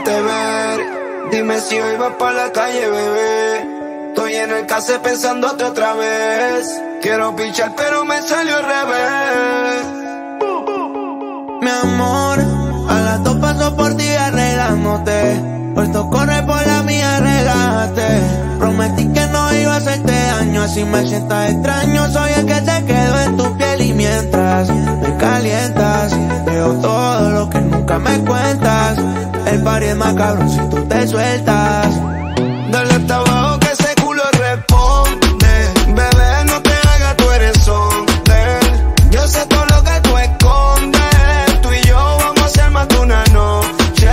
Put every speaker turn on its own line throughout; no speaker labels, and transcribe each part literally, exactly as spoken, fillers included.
déjate ver. Dime si hoy vas pa' la calle, bebé. Estoy en el case pensándote otra vez. Quiero pichar pero me salió al revés. Mi amor, a las dos paso por ti arreglándote. Puesto corre por la mía, relájate. Prometí que no iba a hacerte daño, así me sientas extraño. Soy el que te quedo en tu piel y mientras me calientas, veo todo lo que nunca me cuentas. El party es más cabrón si tú te sueltas. Dale hasta abajo que ese culo responde. Bebé, no te hagas, tú eres hombre. Yo sé todo lo que tú escondes. Tú y yo vamos a hacer más de una noche.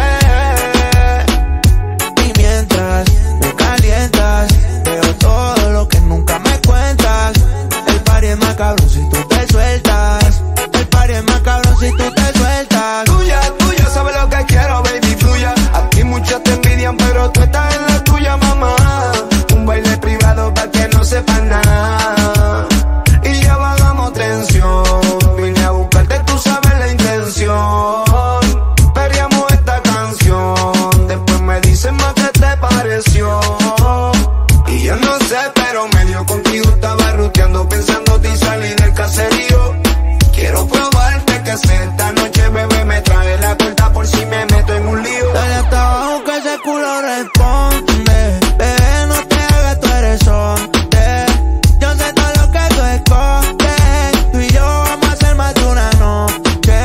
Y mientras me calientas, veo todo lo que nunca me cuentas. El party es más cabrón si tú te sueltas. El party es más cabrón si tú te sueltas. Tuya, tuya, sabes lo que quiero, baby, fluya. Aquí muchos te envidian, pero tú estás en la tuya, mamá. Un baile privado para que no sepan nada. Y ya bajamos tensión. Vine a buscarte, tú sabes la intención. Perreamos esta canción. Después me dicen más que te pareció. Y yo no sé, pero medio contigo estaba ruteando, pensándote y salir del caserío. Quiero probarte que sé esta noche, bebé, me trae la puerta por si me meto en un lío. Dale hasta abajo que ese culo responde. Bebé, no te hagas, tú eres hombre. Yo sé todo lo que tú escondes. Tú y yo vamos a hacer más de una noche.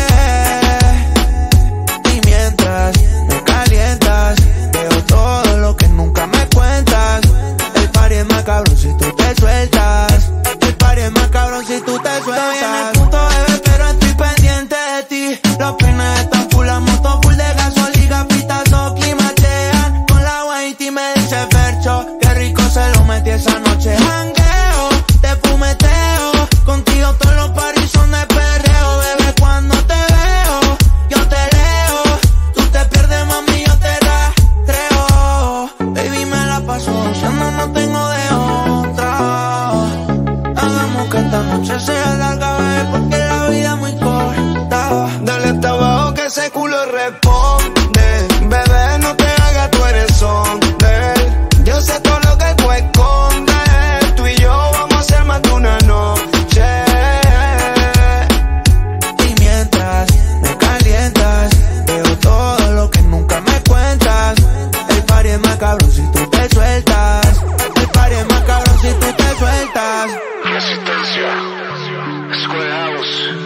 Y mientras me calientas, veo todo lo que nunca me cuentas. El party es más cabrón si tú te sueltas. El party es más cabrón si tú te sueltas. Estoy en el punto, bebé, pero estoy pendiente de ti. Los peines están full, la moto full de gasolina, pitazo, climatean. Con la Whitey me dice Fercho, qué rico se lo metí esa noche. Jangueo, te fumeteo, contigo todos los paris son de perreo. Bebé, cuando te veo, yo te leo. Tú te pierdes, mami, yo te rastreo. Baby, me la paso gozando, no tengo de otra. Hagamos que esta noche sea larga, bebé, porque la vida es muy corta. Dale hasta abajo que ese culo responde. Bebé, no te hagas, tú eres hombre. Yo sé todo lo que tú escondes. Tú y yo vamos a hacer más de una noche. Y mientras me calientas, veo todo lo que nunca me cuentas. El party es más cabrón si tú te sueltas. El party es más cabrón si tú te sueltas.
Resistencia, escueados.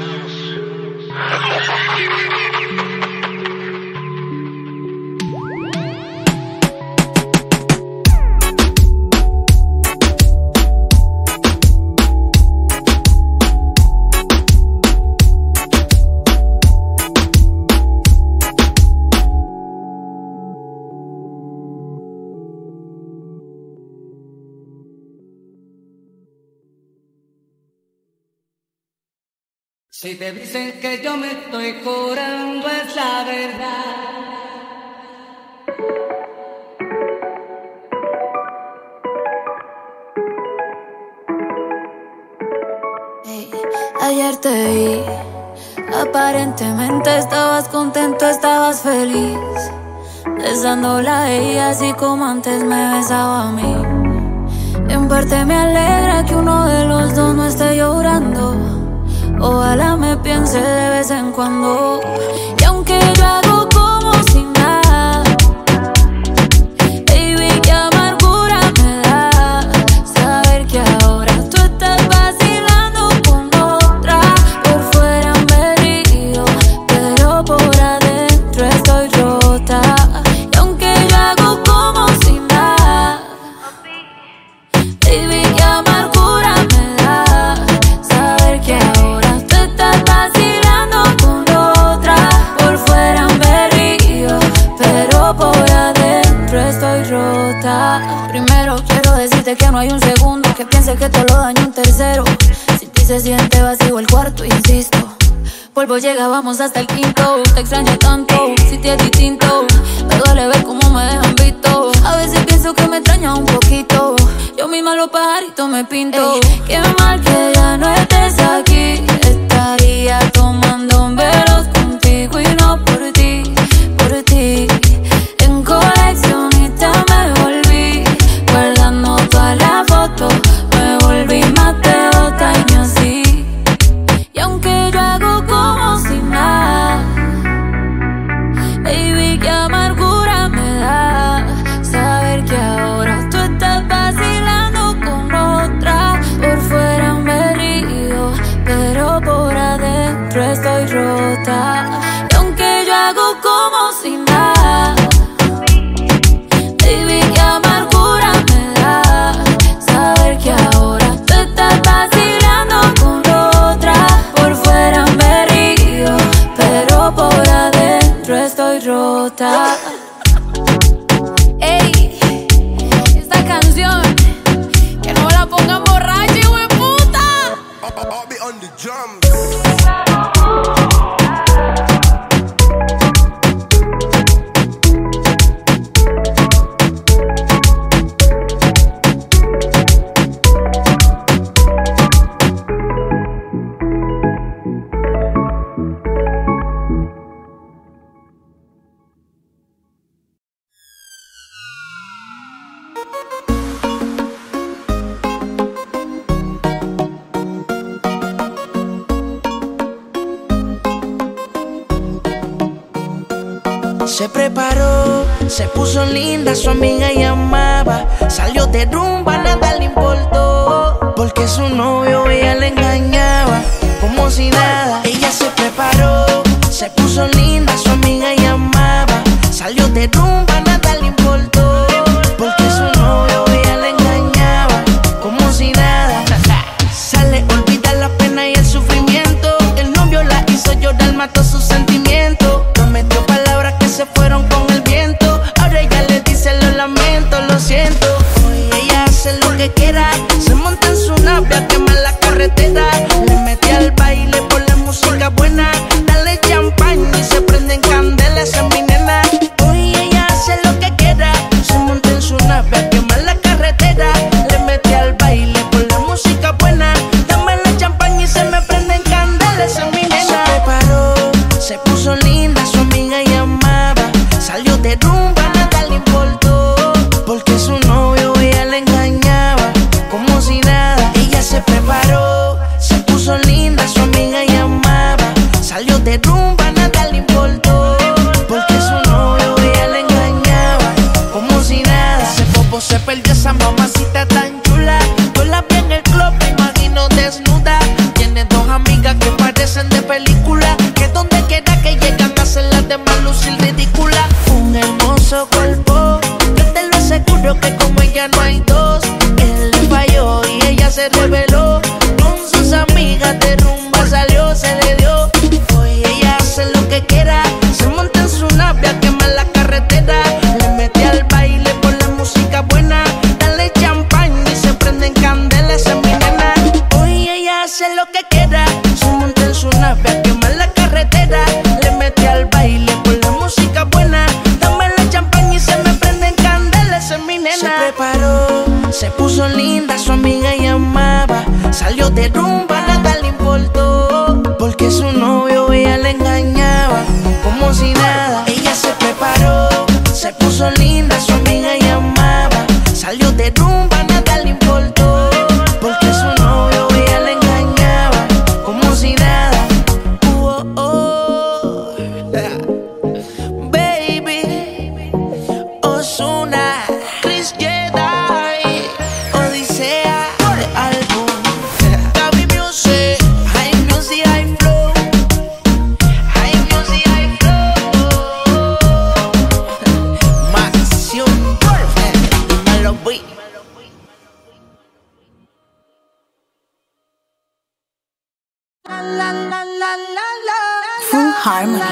Si te dicen que yo me estoy curando es la verdad.
Hey, ayer te vi, aparentemente estabas contento, estabas feliz, besándola a ella así como antes me besaba a mí. En parte me alegra que uno de los dos no esté llorando. Ojalá me piense de vez en cuando. Y aunque yo hago como si nada, baby, qué amargura me da saber que ahora tú estás vacilando con otra. Por fuera me río, pero por adentro estoy rota. Y aunque yo hago como si nada, baby, qué amargura me da saber que ahora vacilando con otra. Por fuera me río, pero por adentro estoy rota. Primero quiero decirte que no hay un segundo que piense que te lo daño un tercero. Sin ti se siente vacío el cuarto, insisto. Polvo llega, vamos hasta el quinto. Te extraño tanto, si te es distinto. Me duele ver cómo me dejan visto. A veces pienso que me extraña un poquito. Yo misma los pajaritos me pinto. Ey, qué mal que ya no estés aquí. Estaría tomando velos contigo y no por ti, por ti. idiota. Ey, esta canción, que no la pongan borracha, hijo de puta.
I'll be on the drums.
Se preparó, se puso linda, su amiga llamaba. Salió de rumba, nada le importó, porque su novio ella le engañaba, como si nada. Ella se preparó, se puso linda, su amiga llamaba. Salió de rumba, nada le importó, porque su novio ella le engañaba, como si nada. Sale, olvida la pena y el sufrimiento. El novio la hizo llorar, mató sus sentimientos. Prometió palabras que se fueron con el viento. Ahora ella le dice lo lamento, lo siento. Hoy ella hace lo que quiera. Se monta en su nave a quemar la carretera. Le mete al baile por la música buena. Dale champaña y se prenden candelas, esa es mi nena. Hoy ella hace lo que quiera. Se monta en su nave a quemar la carretera. Le mete al baile por la música buena. Dame la champaña y se me prenden candelas, esa es mi nena. Se preparó, se puso linda, su amiga llamaba. Salió de rumba, nada le importó, porque su novio ella le engañaba, como si nada. Ella se preparó, se puso linda, su amiga llamaba. Salió de rumba, nada le importó, porque su novio ella le engañaba, como si nada. Ese popo se perdió, esa mamacita tan chula. Yo la vi en el club, me imagino desnuda. Tiene dos amigas que parecen de película, que donde quiera que llegan hacen las demás lucir ridícula. Un hermoso cuerpo, yo te lo aseguro que como ella no hay dos. Él le falló y ella se reveló. Con sus amigas de rumba salió, se le dio. Hoy ella hace lo que quiera. Se monta en su nave a quemar la carretera. Le mete al baile por la música buena. Dale champaña y se prenden candelas, esa es mi nena. Hoy ella hace lo que quiera. Se monta en su nave a quemar la carretera. Le mete al baile por la música buena. Dame la champaña y se me prenden candelas, esa es mi nena. Se preparó, se puso linda, su amiga llamaba. Salió de rumba, nada le importó, porque su novio ella le engañaba, como si nada. Ella se preparó, se puso linda, su amiga llamaba. Salió de rumba, nada le importó, porque su novio ella le engañaba, como si nada. Oh, oh, baby, Ozuna, Chris Jedi, Odisea, el álbum. Gaby Music, High Music, High Flow. High Music, High Flow. Mansión, dímelo, boy.
Full Harmony.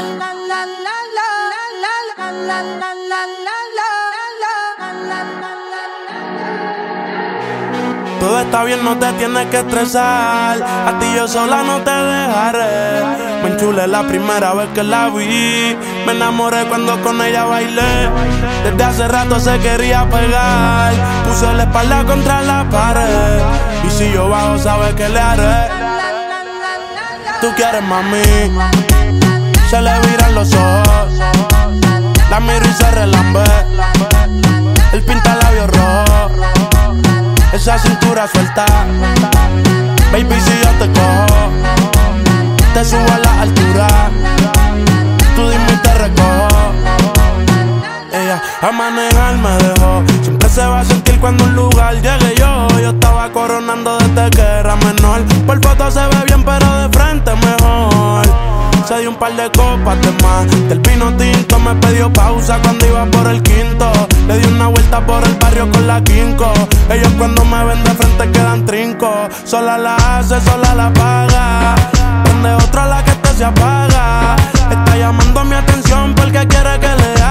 Todo está bien, no te tienes que estresar. A ti yo sola no te dejaré. Me enchulé la primera vez que la vi. Me enamoré cuando con ella bailé. Desde hace rato se quería pegar. Puse la espalda contra la pared. Y si yo bajo, sabes que le haré. Tú quieres, mami. Se le viran los ojos. La miro y se relambe. El pinta labios rojo. Esa cintura suelta. Baby, si yo te cojo, te subo a la altura. Tú dime y te recojo. Ella a manejar me dejó. Siempre se va a sentir cuando un lugar llegue yo. Yo estaba coronando desde que era menor. Por foto se ve bien, pero de frente mejor. Se dio un par de copas de más. Del vino tinto me pidió pausa cuando iba por el quinto. Le di una vuelta por el barrio con la quinco. Ellos cuando me ven de frente quedan trinco. Sola la hace, sola la paga. Prende otra la que este se apaga. Está llamando mi atención porque quiere que le haga.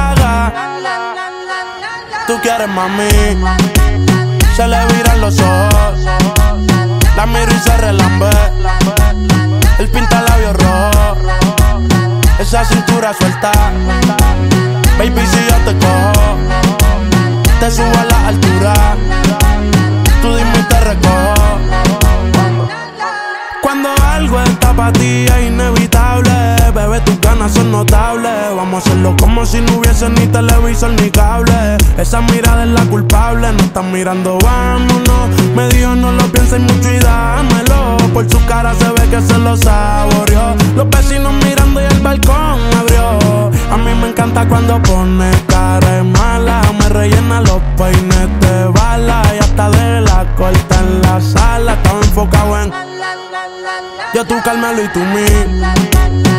quieres, mami. Se le viran los ojos, la miro y se relambe. Él pinta labios rojos, esa cintura suelta. Baby, si yo te cojo, te subo a la altura. Tú dime y te recojo. Cuando algo está pa' ti es inevitable, bebé, tus ganas son notables. Vamos a hacerlo como si no hubiese ni televisor ni cable. Esa mirada es la culpable, no están mirando, vámonos. Me dijo no lo pienses mucho y dámelo. Por su cara se ve que se lo saboreó. Los vecinos mirando y el balcón abrió. A mí me encanta cuando pone cara de mala. Me rellena los peines de bala y hasta de la corta en la sala. Estaba enfocado en yo, tú, Carmelo y tú, mí.